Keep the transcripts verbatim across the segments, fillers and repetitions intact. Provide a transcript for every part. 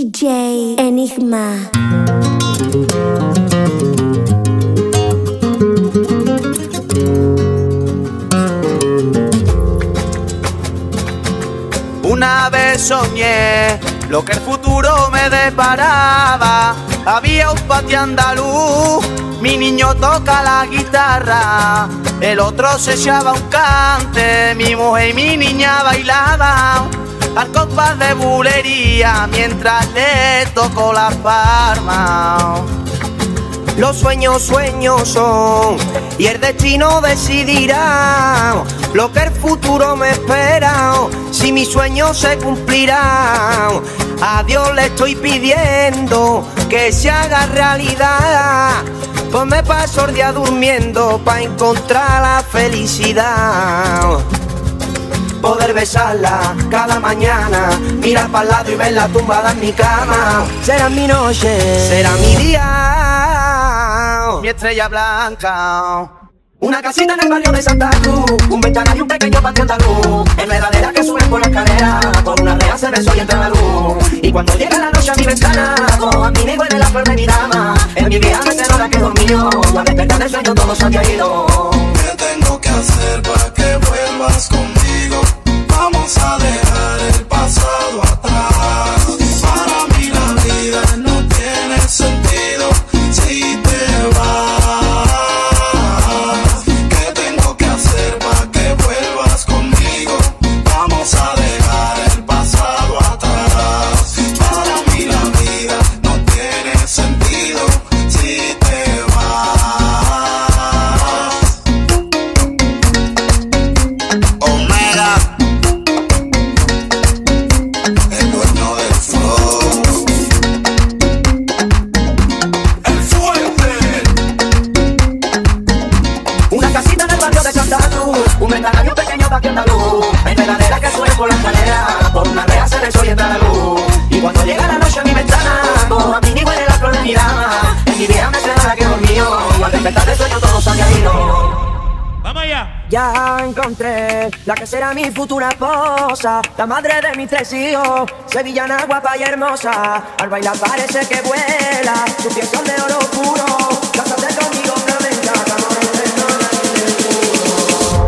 D J Enigma. Una vez soñé lo que el futuro me deparaba. Había un patio andaluz, mi niño toca la guitarra, el otro se echaba un cante, mi mujer y mi niña bailaban al compás de bulería mientras le tocó la palma. Los sueños, sueños son, y el destino decidirá lo que el futuro me espera, si mis sueños se cumplirán. A Dios le estoy pidiendo que se haga realidad, pues me paso el día durmiendo pa' encontrar la felicidad. Poder besarla cada mañana, mirar para el lado y verla tumbada en mi cama. Será mi noche, será mi día, mi estrella blanca. Una casita en el barrio de Santa Cruz, un ventanal y un pequeño patio andaluz, enredaderas que suben por la escalera, por una reja se besó y entra la luz. Y cuando llega la noche a mi ventana, dos amigos en la flor de mi dama, en mi vieja mecedora que dormió, y al despertar del sueño todo se había ido. ¿Qué tengo que hacer para que vuelvas conmigo? Vamos a dejar el pasado atrás. Para mí la vida no tiene sentido si te vas. ¿Qué tengo que hacer para que vuelvas conmigo? Vamos a dejar el pasado atrás. Para mí la vida no tiene sentido si te vas. Omega, el dueño del flow, el fuerte. Una casita en el barrio de Santa Cruz, un ventanal y un pequeño patio andaluz, enredaderas que suben por la escalera, por una reja se besó y entra la luz. Y cuando llega la noche a mi ventana, dos amigos en la flor de mi dama, en mi vieja mecedora que dormió, y al despertar del sueño todo se había ido. ¡Vamos allá! Ya encontré la que será mi futura esposa, la madre de mis tres hijos, sevillana guapa y hermosa. Al bailar parece que vuela, sus pies son de oro puro. Cásate conmigo, flamenca, amor eterno en el futuro.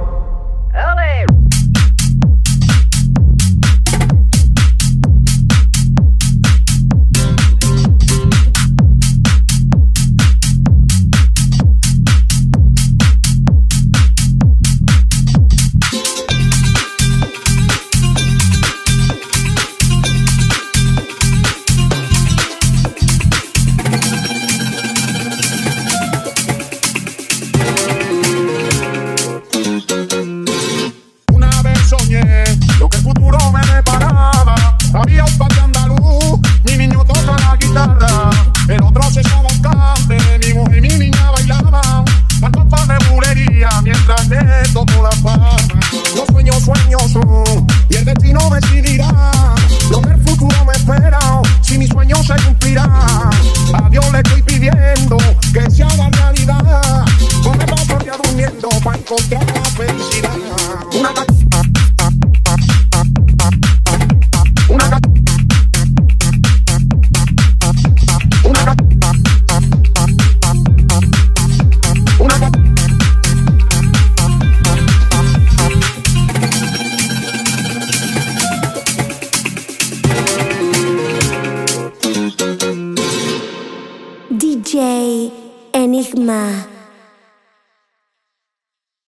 Una vez soñé lo que el futuro me deparaba. Había un patio andaluz, mi niño toca la guitarra, el otro se echaba un cante, mi mujer y mi niña bailaban al compás de bulería mientras le tocó la palma. Los sueños, sueños son, y el destino decidirá lo que el futuro me espera, si mis sueños se cumplirán. A Dios le estoy pidiendo que se haga realidad, pues me paso el día durmiendo para encontrar la felicidad. Una ca- Una ca- Una ca- Una ca- D J Enigma.